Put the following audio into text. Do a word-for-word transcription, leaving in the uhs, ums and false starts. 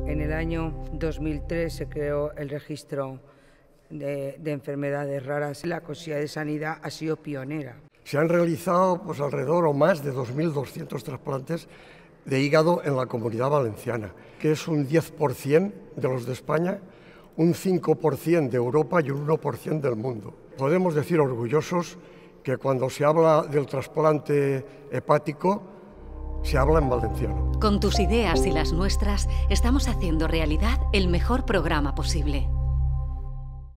En el año dos mil tres se creó el registro de, de enfermedades raras. La Consejería de Sanidad ha sido pionera. Se han realizado pues, alrededor o más de dos mil doscientos trasplantes de hígado en la Comunidad Valenciana, que es un diez por cien de los de España, un cinco por cien de Europa y un uno por cien del mundo. Podemos decir orgullosos que cuando se habla del trasplante hepático, se habla en valenciano. Con tus ideas y las nuestras, estamos haciendo realidad el mejor programa posible.